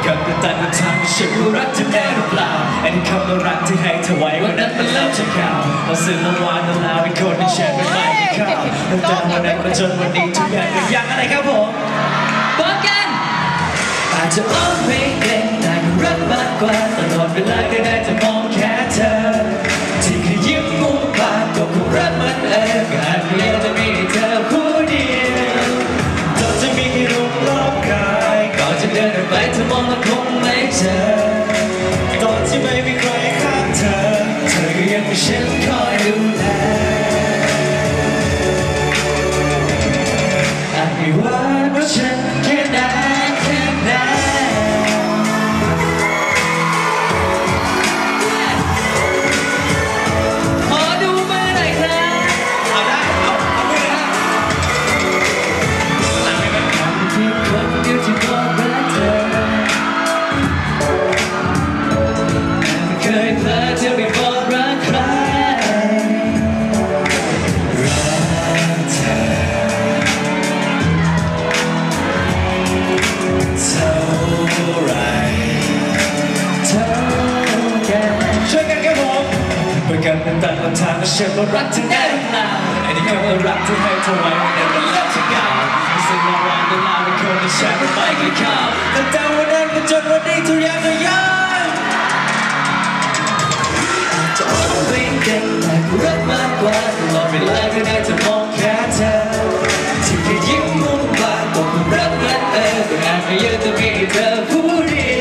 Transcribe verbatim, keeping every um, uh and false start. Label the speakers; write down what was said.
Speaker 1: กับแต่ต่างกันทางฉันรู้รักเธอแน่หรือเปล่าไอ้ที่คำว่ารักที่ให้เธอไว้วันนั้นมันเริ่มจะข่าวเราซื้อละวานละลาวเป็นคนที่แชร์ไม่ไม่ไม่เข้าตั้งแต่วันนั้นมาจนวันนี้ทุกอย่างเป็นอย่างอะไรครับผม
Speaker 2: บอกกัน
Speaker 1: อาจจะอ้อนไม่เก่งแต่ก็รักมากกว่าตลอดเวลาก็ได้แต่มองแค่เธอที่แค่ยิ้มมุมปากก็คงรักมันเองก็อาจไม่อยากจะมีเธอผู้เดียวตอนจะมีแค่รูปรอบกายก่อนจะเดินออกไปเธอมองแล้วคงไม่เจอตอนที่ไม่มีใครข้างเธอเธอก็ยังมีฉันคอยดูแลอาจไม่ว่าเพราะฉันแค่ไหนแค่ไหน
Speaker 2: ขอดูมือหน่อยครับ
Speaker 1: เอาได้เอาเอามือนะหลังไม่เป็นคำที่คนเดียวที่บอกรักเธอไม่เคยเพลอเธอไปบอกรักใครรักเธอเท่าไรเท่ากันช่วยกันครับผมเพื่อกันเป็นต่างคนทางก็เชื่อว่ารักเธอแน่หรือเปล่าไอ้ที่คำว่ารักที่ให้เธอไว้วันนั้นมันเริ่มจะเก่าไม่สิ่งละวานละลาวเป็นคนที่แชร์ไม่ไม่เคยเข้าตั้งแต่วันนั้นมาจนวันนี้ทุกอย่างก็ย้อนอาจจะอ้อนไม่เก่งแต่ก็รักมากกว่าตลอดเวลาก็ได้จะมองแค่เธอที่แค่ยิ้มมุมปากก็คงรักมันเองก็อาจไม่อยากจะมีเธอผู้เดี